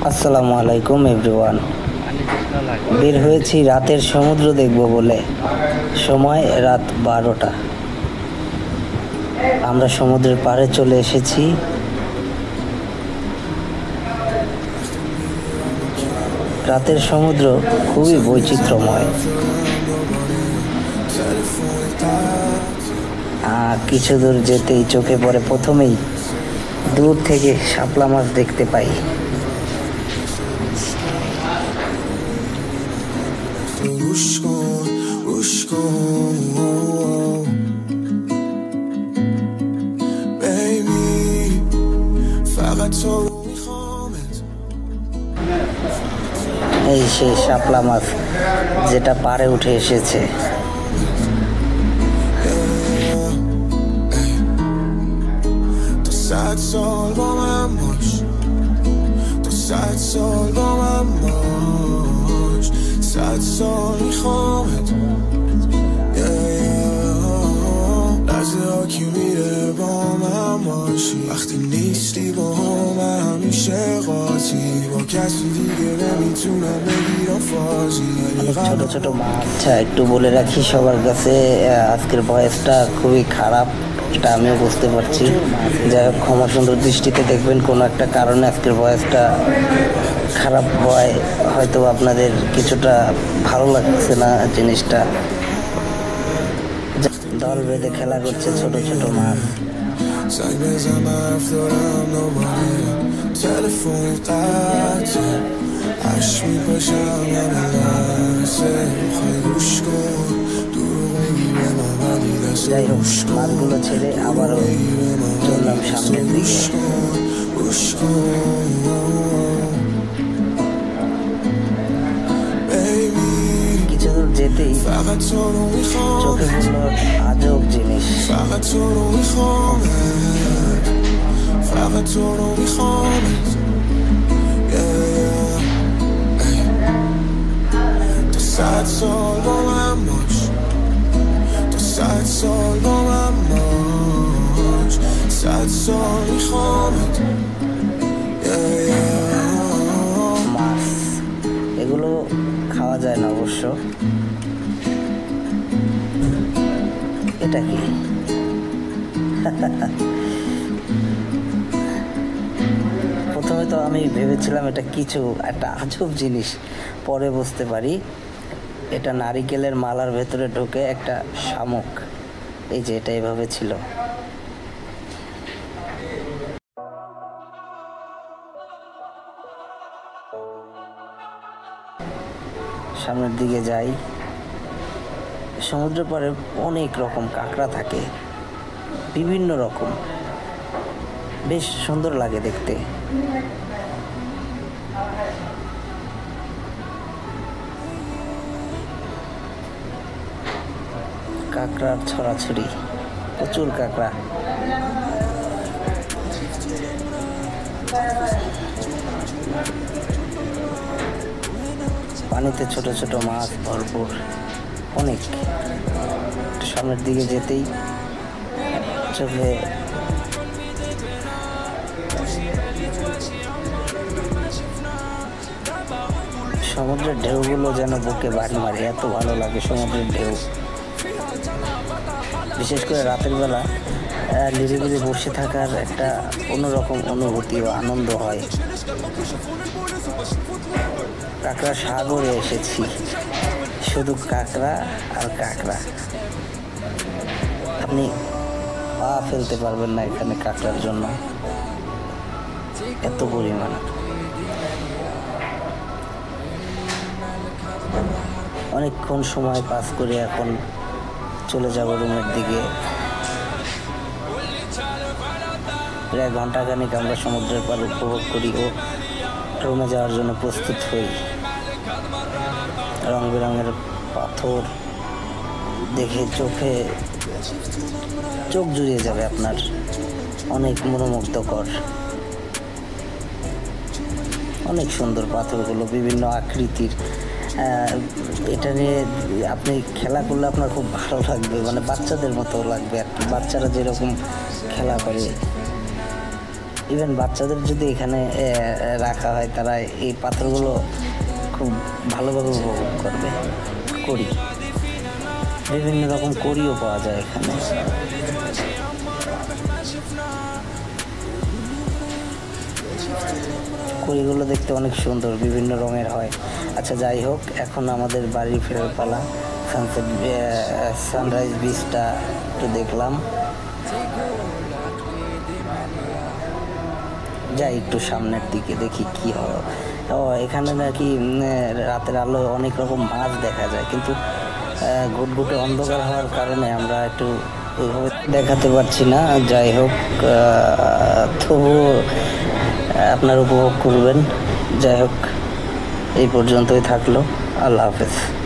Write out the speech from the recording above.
আসসালামু আলাইকুম এভরিওয়ান। বের হয়েছি রাতের সমুদ্র দেখব বলে। সময় রাত 12টা। আমরা সমুদ্রের পাড়ে চলে এসেছি। রাতের সমুদ্র খুবই বৈচিত্র্যময়। কিছু দূর যেতেই চোখে পড়ে প্রথমেই দূর থেকে শাপলা মাছ দেখতে পাই। এই সেই শাপলা মাছ যেটা পাড়ে উঠে এসেছে। وقتی نیستی با هم همیشه قاطی با کسی دیگه نمیتونم بگیرم فازی ছোট ছোট মাছ। একটু বলে রাখি সবার কাছে, আজকের ভয়েসটা খুবই খারাপ, এটা আমিও বুঝতে পারছি। যাই হোক, ক্ষমা সুন্দর দৃষ্টিতে দেখবেন। কোনো একটা কারণে আজকের ভয়েসটা খারাপ হয়, হয়তো আপনাদের কিছুটা ভালো লাগছে না জিনিসটা। দল বেঁধে খেলা করছে ছোট ছোট মাছ। زنگ بزن من حرف دارم نماریه تلفن قطعه عشق میپاشم همه لحظه میخوای گوش کن دروغ میگی به من ولی دست گوش کن মাছগুলো ছেড়ে আবারও চললাম সামনের দিকে। گوش کن কিছু দূর যেতেই চোখে পড়লো আজব জিনিস। فقط تو رو میخوامت فقط تو رو میخوامت تو 100 سال با من باش تو 100 سال با من باش 100 سال میخوامت মাছ এগুলো খাওয়া যায় না অবশ্য। এটা কি? প্রথমে তো আমি ভেবেছিলাম এটা কিছু একটা আজব জিনিস, পরে বুঝতে পারি এটা নারিকেলের মালার ভেতরে ঢুকে একটা শামুক। এই যে এটা এভাবে ছিল। সামনের দিকে যাই। সমুদ্রের পাড়ে অনেক রকম কাঁকড়া থাকে, বিভিন্ন রকম, বেশ সুন্দর লাগে দেখতে। কাঁকড়ার ছড়াছড়ি, প্রচুর কাঁকড়া। পানিতে ছোট ছোট মাছ ভরপুর অনেক। সামনের দিকে যেতেই চোখে সমুদ্রের ঢেউগুলো যেন বুকে বাড়ি মারে, এত ভালো লাগে সমুদ্রের ঢেউ। বিশেষ করে রাতের বেলা নিরিবিলি বসে থাকার একটা অন্যরকম অনুভূতি ও আনন্দ হয়। কাঁকড়া সাগরে এসেছি, শুধু কাঁকড়া আর কাঁকড়া। আপনি পা ফেলতে পারবেন না এখানে কাঁকড়ার জন্য, এত পরিমাণ। অনেকক্ষণ সময় পাস করে এখন চলে যাব রুমের দিকে। প্রায় ঘন্টাখানিক আমরা সমুদ্রের পাড় উপভোগ করি ও রুমে যাওয়ার জন্য প্রস্তুত হই। রং বেরঙের পাথর দেখে চোখ জুড়িয়ে যাবে আপনার, অনেক মনোমুগ্ধকর, অনেক সুন্দর পাথরগুলো, বিভিন্ন আকৃতির। এটা নিয়ে আপনি খেলা করলে আপনার খুব ভালো লাগবে, মানে বাচ্চাদের মতো লাগবে আর কি, বাচ্চারা যেরকম খেলা করে ইভেন বাচ্চাদের যদি এখানে রাখা হয়, তারা এই পাথরগুলো খুব ভালোভাবে উপভোগ করবে। কড়ি, বিভিন্ন রকম কড়িও পাওয়া যায় এখানে। কড়িগুলো দেখতে অনেক সুন্দর, বিভিন্ন রঙের হয়। আচ্ছা, যাই হোক, এখন আমাদের বাড়ি ফেরার পালা। সানরাইজ বিচটা একটু দেখলাম, যাই একটু সামনের দিকে দেখি কি হয়। এখানে নাকি রাতের আলো অনেক রকম মাছ দেখা যায়, কিন্তু ঘুটঘুটে অন্ধকার হওয়ার কারণে আমরা একটু ওইভাবে দেখাতে পারছি না। যাই হোক, তবু আপনার উপভোগ করবেন। যাই হোক, এই পর্যন্তই থাকলো। আল্লাহ হাফেজ।